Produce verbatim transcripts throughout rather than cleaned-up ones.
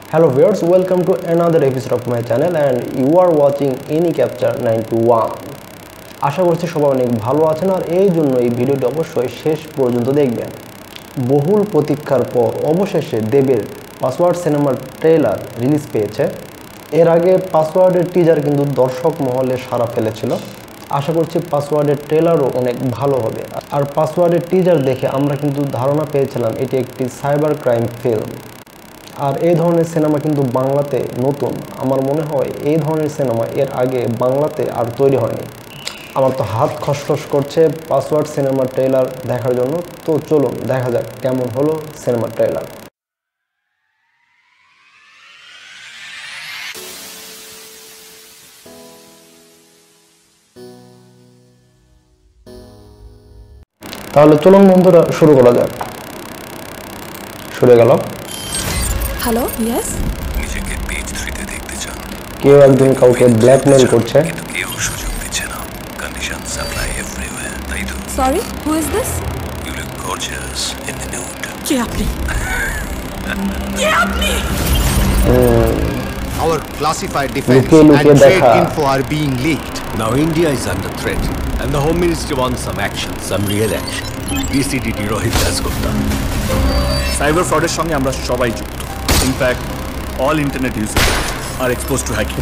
Hello viewers, welcome to another episode of my channel and you are watching AnyCapture ninety-one. আশা করছি সবাই অনেক ভালো আছেন আর এই জন্য এই ভিডিওটি অবশ্যই শেষ পর্যন্ত দেখবেন। বহুল প্রতীক্ষার পর অবশেষে দেবের পাসওয়ার্ড সিনেমার ট্রেলার রিলিজ পেয়েছে। এর আগে পাসওয়ার্ডের টিজার কিন্তু দর্শক মহলে সাড়া ফেলেছিল। আশা করছি পাসওয়ার্ডের ট্রেলারও অনেক ভালো হবে। আর পাসওয়ার্ডের টিজার দেখে আমরা কিন্তু ধারণা পেয়েছিলাম এটি একটি সাইবার ক্রাইম ফিল্ম। আর এই ধরনের সিনেমা কিন্তু বাংলাতে নতুন। আমার মনে হয় এই ধরনের সিনেমা এর আগে বাংলাতে আর তৈরি হয়নি। আমার তো হাত খসখস করছে পাসওয়ার্ড সিনেমার ট্রেলার দেখার জন্য। তো চলুন দেখা যাক কেমন হলো সিনেমার ট্রেলার। তাহলে চলুন বন্ধুরা শুরু করা যাক। শুরু গেল। Hello, yes. নিজেকে পেজ থ্রিতে দেখতে চান? কেউ একজন কাউকে ব্ল্যাকমেল করছে। কিন্তু কেউ সুযোগ দিচ্ছে না। কন্ডিশন সাপ্লাই এভরিওয়্যার, তাই তো? Sorry, who is this? You look gorgeous in the nude. কে আপনি? কে আপনি? Our classified defense Luke, Luke, and trade dekha. info are being leaked. Now India is under threat and the Home Ministry wants some action, some real action. D C D D Rohit Dasgupta. Cyber ফ্রডের সঙ্গে আমরা সবাই যুক্ত। In fact all internet user are expose to hacking.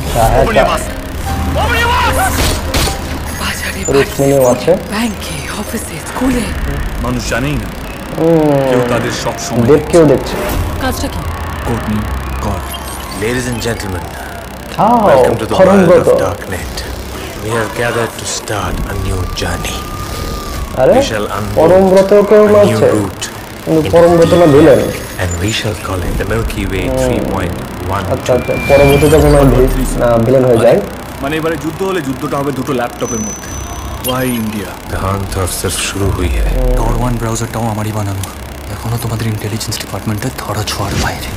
বাজারে, রুক্মিণীও আছে। ব্যাংকে, অফিসে, স্কুলে। মানুষ জানেই না কেউ তাদের সব সময় দেব কেউ দেখছে। কাজটা কি? কোড নেই কর। Ladies and gentlemen, how welcome to the world Parambrata. of Darknet. We have gathered to start a new journey. আরে We shall unlock পরমব্রত কেউ a new আছে route কিন্তু into পরমব্রত না villain. and we shall call it the Milky Way three point one. আচ্ছা আচ্ছা পরমব্রত যখন villain হয়ে যায়। মানে এবারে যুদ্ধ হলে যুদ্ধটা হবে দুটো ল্যাপটপের মধ্যে। Why India? कहां तो सिर्फ शुरू हुई है। টর ওয়ান ব্রাউজারটাও আমারই বানানো, এখনো তোমাদের ইন্টেলিজেন্স ডিপার্টমেন্টের ধরা ছোঁয়ার বাইরে।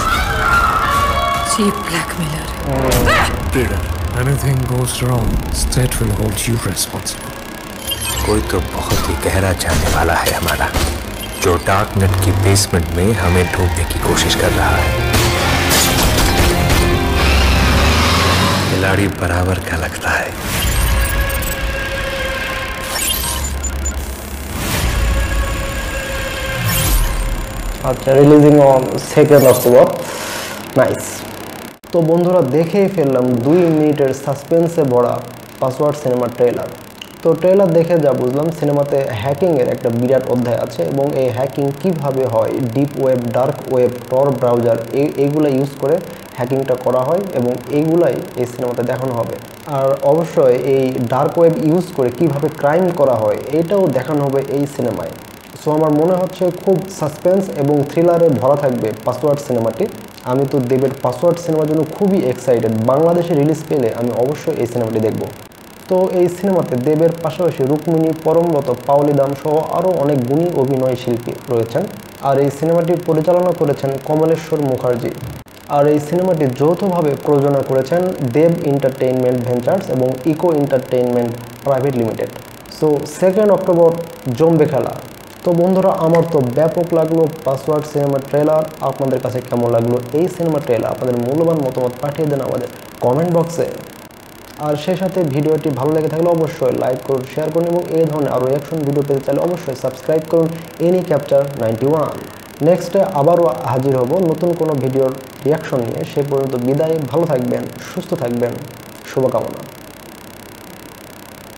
Cheap blackmailer. Trader. Anything goes wrong, state will hold you responsible. कोई तो बहुत ही गहरा जानने वाला है हमारा, जो डार्कनेट की बेसमेंट में हमें ढूंढने की कोशिश कर रहा है। खिलाड़ी बराबर का लगता है। আচ্ছা releasing on second October. Nice. তো বন্ধুরা দেখেই ফেললাম দুই মিনিটের সাসপেন্সে ভরা পাসওয়ার্ড সিনেমার ট্রেলার। তো ট্রেলার দেখে যা বুঝলাম সিনেমাতে হ্যাকিংয়ের একটা বিরাট অধ্যায় আছে এবং এই হ্যাকিং কিভাবে হয়, deep web, dark web, Tor browser এইগুলো ইউজ করে হ্যাকিংটা করা হয় এবং এইগুলাই এই সিনেমাতে দেখানো হবে। আর অবশ্যই এই ডার্ক ওয়েব ইউজ করে কিভাবে ক্রাইম করা হয় এটাও দেখানো হবে এই সিনেমায়। সো আমার মনে হচ্ছে খুব সাসপেন্স এবং থ্রিলারে ভরা থাকবে পাসওয়ার্ড সিনেমাটি। আমি তো দেবের পাসওয়ার্ড সিনেমার জন্য খুবই এক্সাইটেড। বাংলাদেশে রিলিজ পেলে আমি অবশ্যই এই সিনেমাটি দেখব। তো এই সিনেমাতে দেবের পাশাপাশি রুক্মিণী, পরমব্রত, পাওলি দাম সহ আরও অনেক গুণী অভিনয় শিল্পী রয়েছেন। আর এই সিনেমাটি পরিচালনা করেছেন কমলেশ্বর মুখার্জি। আর এই সিনেমাটি যৌথভাবে প্রযোজনা করেছেন দেব এন্টারটেইনমেন্ট ভেঞ্চার্স এবং Eco Entertainment Private Limited. So second October জমবে খেলা। তো বন্ধুরা আমার তো ব্যাপক লাগলো পাসওয়ার্ড সিনেমার ট্রেলার। আপনাদের কাছে কেমন লাগলো এই সিনেমার ট্রেলার? আপনাদের মূল্যবান মতামত পাঠিয়ে দেন আমাদের কমেন্ট বক্সে। আর সেই সাথে ভিডিওটি ভালো লেগে থাকলে অবশ্যই লাইক করুন, শেয়ার করুন এবং এই ধরনের আরও রিয়াকশন ভিডিও পেতে চাইলে অবশ্যই সাবস্ক্রাইব করুন AnyCapture ninety-one। নেক্সটে আবারও হাজির হব নতুন কোনো ভিডিওর রিয়াকশন নিয়ে। সে পর্যন্ত বিদায়, ভালো থাকবেন, সুস্থ থাকবেন, শুভকামনা।